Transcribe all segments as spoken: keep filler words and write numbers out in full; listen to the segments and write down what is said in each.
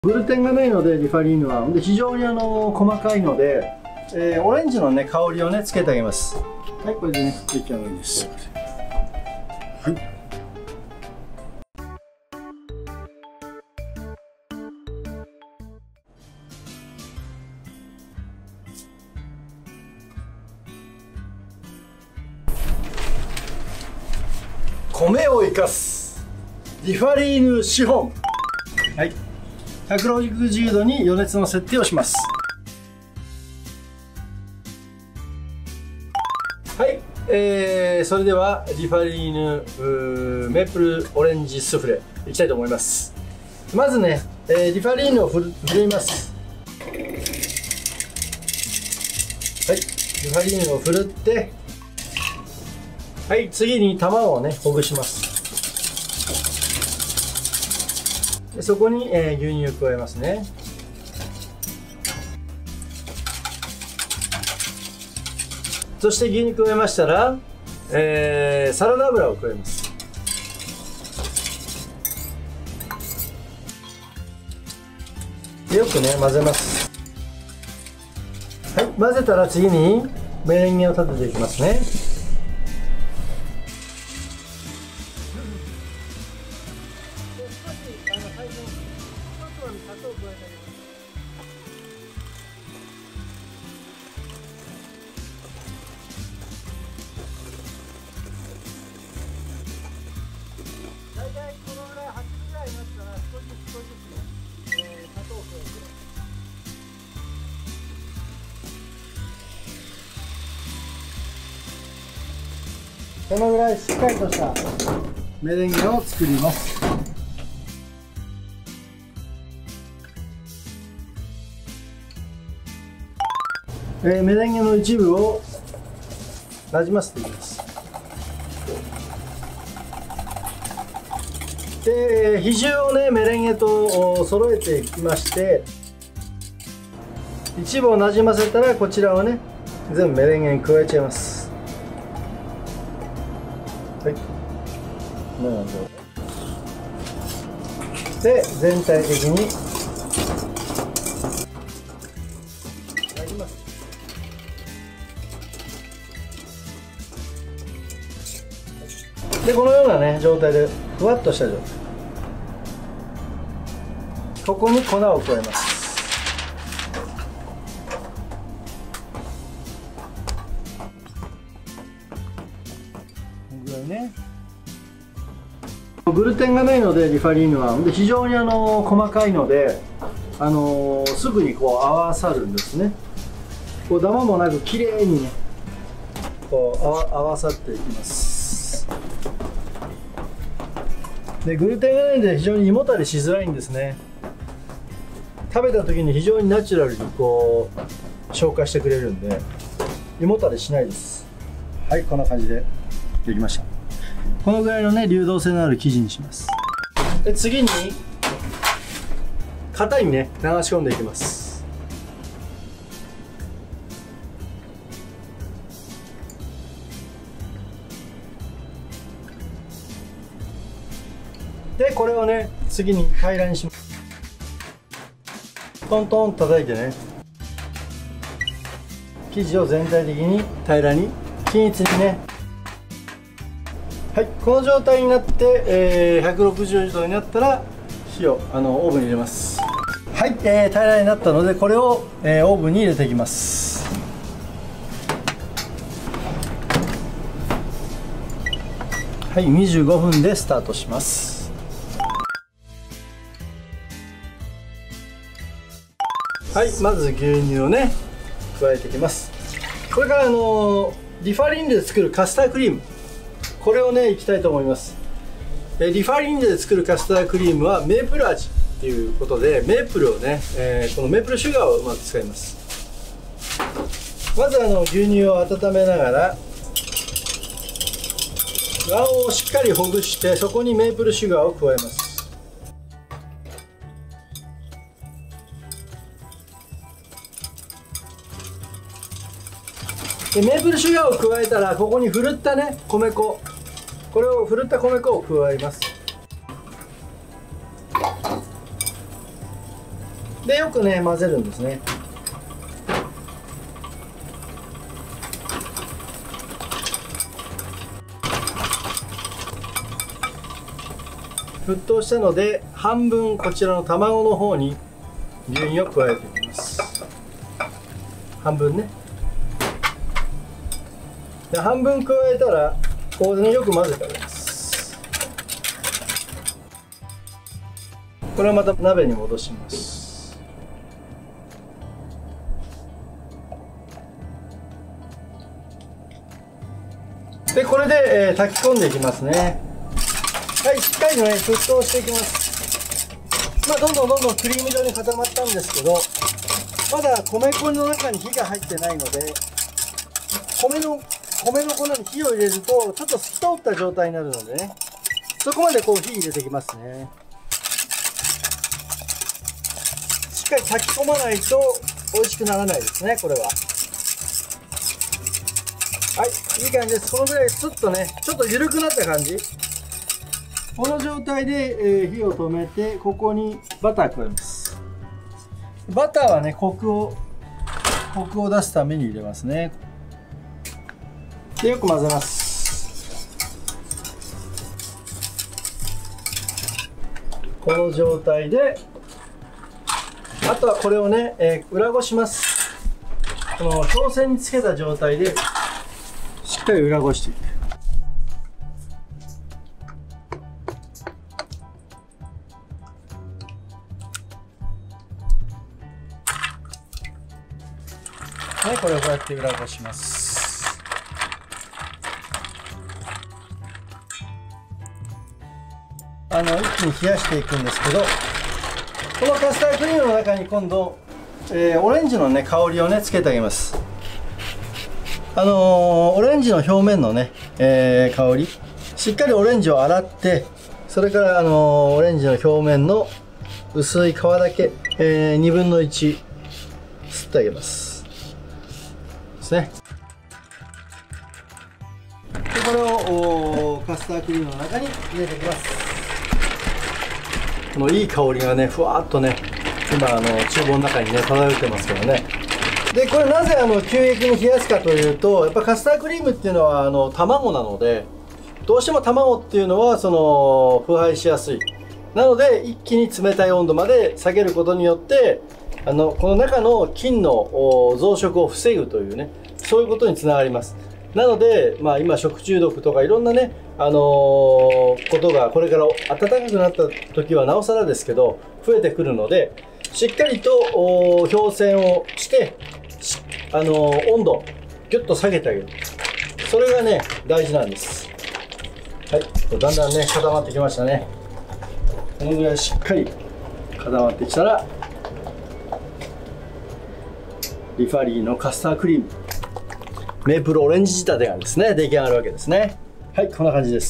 グルテンがないのでリファリーヌはで非常にあの細かいので、えー、オレンジのね香りをねつけてあげます。はい、これでね出来上がりです。はい。米を生かすリファリーヌシフォン。はい、ひゃくろくじゅうどに予熱の設定をします。はい、えー、それではリファリーヌメープルオレンジスフレいきたいと思います。まずね、えー、リファリーヌをふるふるいます。はい、リファリーヌをふるって、はい、次に卵をねほぐします。でそこに、えー、牛乳を加えますね。そして牛乳加えましたら、えー、サラダ油を加えます。でよくね混ぜます。はい、混ぜたら次にメレンゲを立てていきますね。大体このぐらいはちじぐらいになったら少しずつ少しずつね、えー、砂糖を加えて。このぐらいしっかりとしたメレンゲを作ります。えー、メレンゲの一部をなじませていきます。で比重をねメレンゲと揃えていきまして、一部をなじませたらこちらをね全部メレンゲに加えちゃいます。はい、このような状態で全体的になります。でこのようなね状態でふわっとした状態、ここに粉を加えます。このぐらいね。グルテンがないのでリファリーヌはで非常にあの細かいので、あのすぐにこう合わさるんですね。こうダマもなく綺麗にねこう合わ合わさっていきます。でグルテンがないので非常に胃もたれしづらいんですね。食べた時に非常にナチュラルにこう消化してくれるんで胃もたれしないです。はい、こんな感じでできました。このぐらいのね流動性のある生地にします。で次に型にね流し込んでいきます。でこれをね次に平らにします。トントン叩いてね生地を全体的に平らに均一にね。はい、この状態になって、えー、ひゃくろくじゅうどになったら火をあのオーブンに入れます。はい、えー、平らになったのでこれを、えー、オーブンに入れていきます。はい、にじゅうごふんでスタートします。はい、まず牛乳をね加えていきます。これからあのリファリンヌで作るカスタードクリーム、これをねいきたいと思います。えリファリンヌで作るカスタードクリームはメープル味っていうことでメープルをね、えー、このメープルシュガーをうまく使います。まずあの牛乳を温めながら卵黄をしっかりほぐしてそこにメープルシュガーを加えます。でメープルシュガーを加えたらここにふるったね米粉、これをふるった米粉を加えます。 でよくね混ぜるんですね。沸騰したので半分こちらの卵の方に牛乳を加えていきます。半分ね。で半分加えたらここでねよく混ぜてあげます。これをまた鍋に戻します。でこれで、えー、炊き込んでいきますね。はい、しっかりとね沸騰していきます。まあどんどんどんどんクリーム状に固まったんですけど、まだ米粉の中に火が入ってないので、米の米の粉に火を入れるとちょっと透き通った状態になるのでね、そこまでこう火入れていきますね。しっかり炊き込まないと美味しくならないですね、これは。はい、いい感じです。このぐらいスッとねちょっと緩くなった感じ。この状態で、えー、火を止めて、ここにバター加えます。バターはねコクをコクを出すために入れますね。でよく混ぜます。この状態であとはこれをね、えー、裏ごします。この表線につけた状態でしっかり裏ごしていく。はい、これをこうやって裏ごします。あの一気に冷やしていくんですけど、このカスタードクリームの中に今度、えー、オレンジのね香りをねつけてあげます。あのー、オレンジの表面のね、えー、香り、しっかりオレンジを洗って、それからあのー、オレンジの表面の薄い皮だけ、えー、にぶんのいち吸ってあげます。ね、でこれをカスタードクリームの中に入れていきます。このいい香りがねふわっとね今あの厨房の中にね漂ってますけどね。でこれなぜあの急激に冷やすかというと、やっぱカスタードクリームっていうのはあの卵なので、どうしても卵っていうのはその腐敗しやすい。なので一気に冷たい温度まで下げることによってあのこの中の菌の増殖を防ぐというね、そういうことにつながります。なので、まあ、今食中毒とかいろんなね、あのー、ことがこれから暖かくなった時はなおさらですけど増えてくるので、しっかりと表線をして、あのー、温度をギュッと下げてあげる、それがね大事なんです。はい、だんだんね固まってきましたね。このぐらいしっかり固まってきたらリファリーのカスタードクリームメープルオレンジ仕立てがですね出来上がるわけですね。はい、こんな感じです。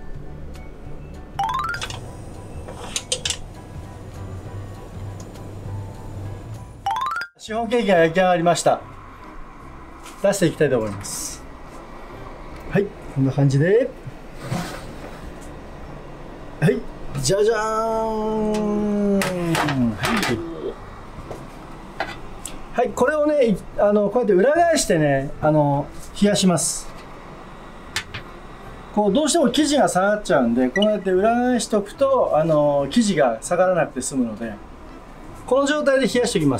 シフォンケーキが焼き上がりました。出していきたいと思います。はい、こんな感じで、はい、じゃじゃーん。はいはい、これをね、あのこうやって裏返してね、あの冷やします。こうどうしても生地が下がっちゃうんで、こうやって裏返しておくとあの生地が下がらなくて済むので、この状態で冷やしておきます。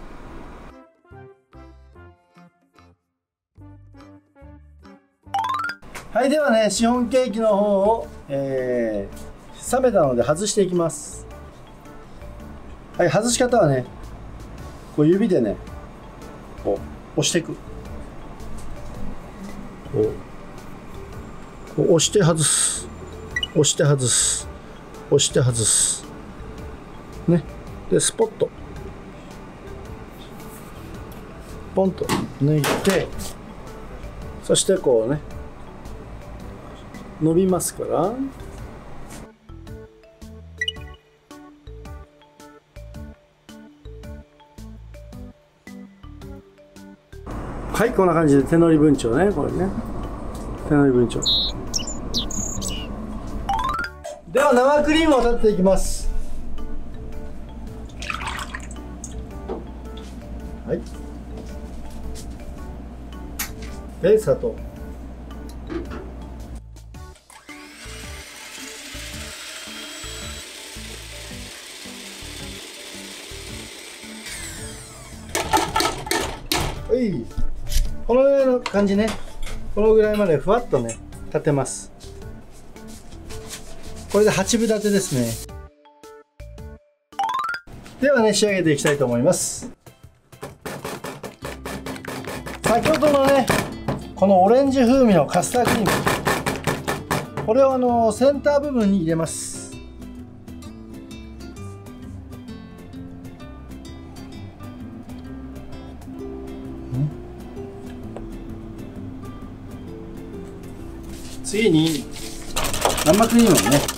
はい、ではね、シフォンケーキの方を、えー、冷めたので外していきます。はい、外し方はね、こう指でねこう押していく、こうこう押して外す、押して外す、押して外すね。でスポッとポンと抜いて、そしてこうね伸びますから、はい、こんな感じで手乗り文鳥ね、これね、手乗り文鳥。では生クリームを立てていきます。 はい。で砂糖。はい、このような感じね。このぐらいまでふわっとね立てます。これではちぶ立てですね。ではね、仕上げていきたいと思います。先ほどのねこのオレンジ風味のカスタードクリーム、これをあのセンター部分に入れます。次に生クリームをね、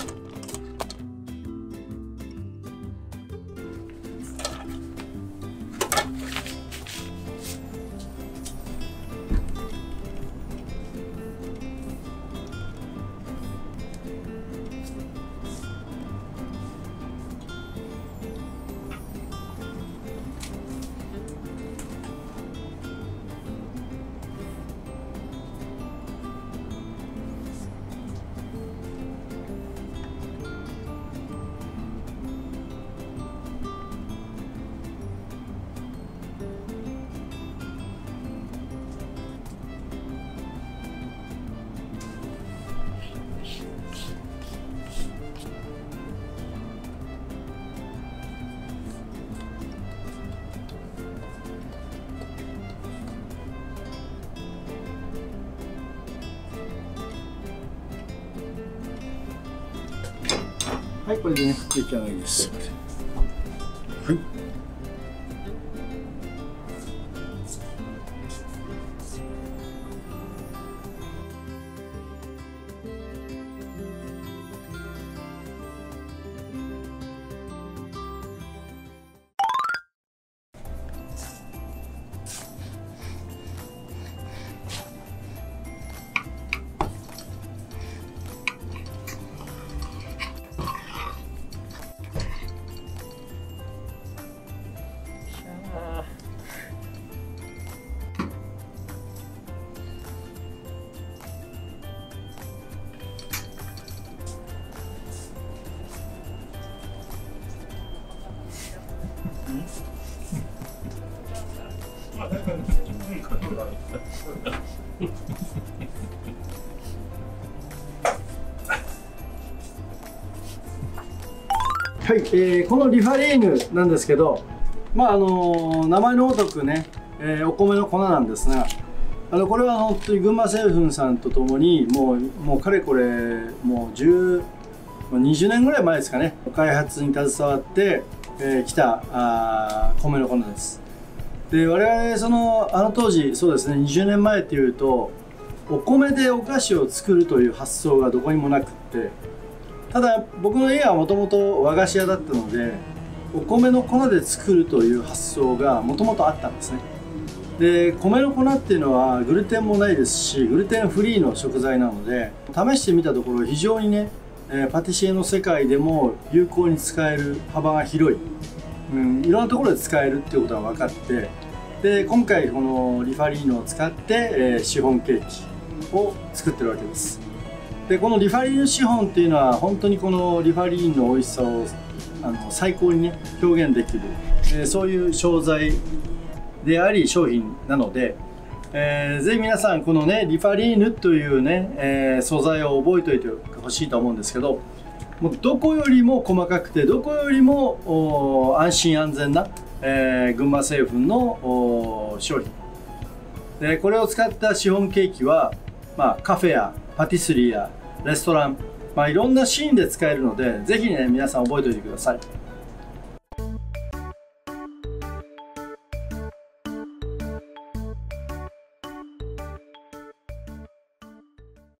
はい、これでね出来上がりです。はい。はい、えー、このリファリーヌなんですけど、まああの名前のごとくね、えー、お米の粉なんですが、あのこれは本当に群馬製粉さんとともにもうもうかれこれもうじゅう、にじゅうねんぐらい前ですかね、開発に携わってき、えー、たあ米の粉です。で我々そのあの当時そうですねにじゅうねんまえっていうとお米でお菓子を作るという発想がどこにもなくって、ただ僕の家はもともと和菓子屋だったのでお米の粉で作るという発想がもともとあったんですね。で米の粉っていうのはグルテンもないですしグルテンフリーの食材なので、試してみたところ非常にね、えー、パティシエの世界でも有効に使える幅が広い、うん、いろんなところで使えるっていうことが分かって、で今回このリファリーヌを使って、えー、シフォンケーキを作ってるわけです。でこのリファリーヌシフォンっていうのは本当にこのリファリーヌの美味しさをあの最高にね表現できる、えー、そういう商材であり商品なので、えー、ぜひ皆さんこのねリファリーヌというね、えー、素材を覚えておいてほしいと思うんですけど、もうどこよりも細かくてどこよりも安心安全な、えー、群馬製粉の商品で、これを使ったシフォンケーキは、まあ、カフェやパティスリーやレストラン、まあ、いろんなシーンで使えるので、ぜひね皆さん覚えておいてください。